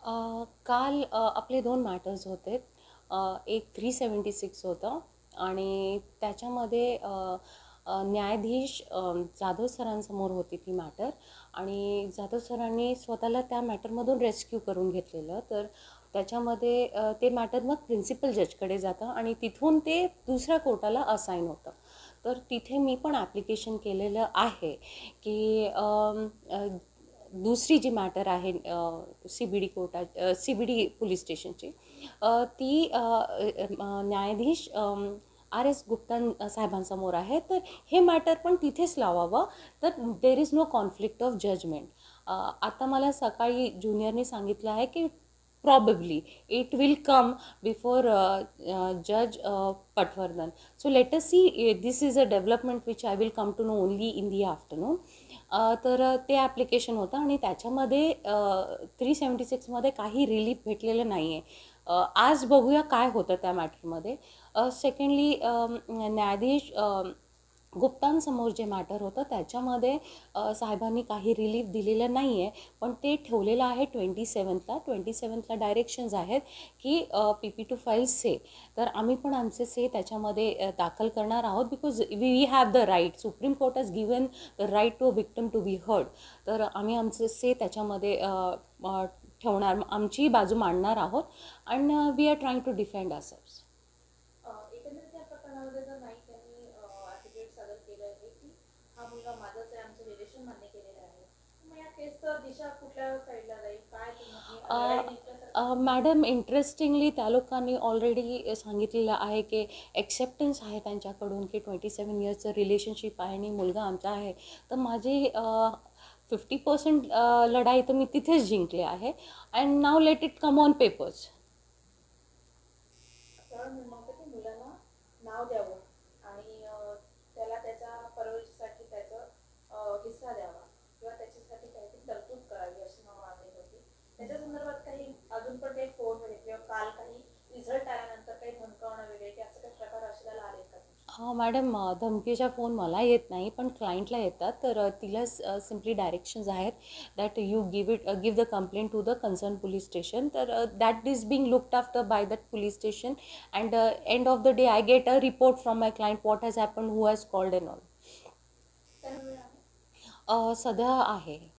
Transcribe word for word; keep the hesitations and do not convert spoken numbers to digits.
अ, काल अ, आपले दोन मॅटर्स होते. अ, एक थ्री सेवन्टी सिक्स होतं आणि त्याच्यामध्ये अ, अ, न्यायाधीश अ, जाधव सरांसमोर होती ती मॅटर आणि जाधव सरांनी स्वतःला त्या मॅटरमधून रेस्क्यू करून घेतलेलं. तर त्याच्यामध्ये अ, ते मॅटर मग प्रिन्सिपल जजकडे जातं आणि तिथून ते दुसऱ्या कोर्टाला असाईन होतं. तर तिथे मी पण ॲप्लिकेशन केलेलं आहे की अम, अ, दुसरी जी मॅटर आहे सी बी डी कोर्टात सी बी डी पोलीस स्टेशनची अ, ती अ, अ, न्यायाधीश आर एस गुप्ता साहेबांसमोर आहे. तर हे मॅटर पण तिथेच लावावं. तर there is no conflict of judgement. आता मला सकाळी ज्युनियरने सांगितलं आहे की probably it will come before uh, uh, judge uh, Patwardhan. So let us see. uh, this is a development which I will come to know only in the afternoon. uh, तर ते application होतं आणि त्याच्यामध्ये three seventy सिक्समध्ये काही relief भेटलेलं नाही आहे. आज बघूया काय होतं त्या मॅटरमध्ये. सेकंडली न्यायाधीश गुप्तांसमोर जे मॅटर होतं त्याच्यामध्ये साहेबांनी काही रिलीफ दिलेलं नाही आहे, पण ते ठेवलेलं आहे ट्वेंटी सेवन्थला ट्वेंटी सेवन्थला डायरेक्शन्स आहेत की P P to file say. तर आम्ही पण आमचे से त्याच्यामध्ये दाखल करणार आहोत because we have the right. Supreme court has given the right to a victim to be heard. तर आम्ही आमचे से त्याच्यामध्ये ठेवणार, आमची बाजू मांडणार आहोत and we are trying to defend ourselves. एकंदरीत या प्रकरणामध्ये जर नाईक यांनी ॲफिडेव्हिट सादर केलं आहे की हा मुलगा माझाच आहे, आमचं रिलेशन मान्य केलेलं आहे, मग या केसचं दिशा कुठल्या साईडला जाईल, काय तुम्ही लढाई जिंकल्यासारखं? मॅडम, इंटरेस्टिंगली त्या लोकांनी ऑलरेडी सांगितलेलं आहे की एक्सेप्टन्स आहे त्यांच्याकडून की ट्वेंटी सेवन इयर्सचं रिलेशनशिप आहे आणि मुलगा आमचा आहे. तर माझी फिफ्टी पर्सेंट लढाई तर मी तिथेच जिंकले आहे. And now let it come on papers. सरळ म्हणणं की मुलाला नाव द्यावं आणि त्याला त्याच्या परवरिशीसाठी त्याचं हिस्सा द्यावा किंवा त्याच्यासाठी काहीतरी तरतूद करावी अशी मागणी होती. त्याच्या संदर्भात काही अजून पण काही फोन वगैरे किंवा काल काही रिझल्ट आल्यानंतर काही धमकावणं वगैरे की असं काही प्रकार असायला आले का? हां मॅडम, धमकीच्या फोन मला येत नाही पण क्लायंटला येतात. तर तिला सिम्पली डायरेक्शन्स आहेत that you give it give the complaint to the concern police station. तर that is being looked after by that police station and end of the day I get a report from my client what has happen, who has called and all. सध्या आहे.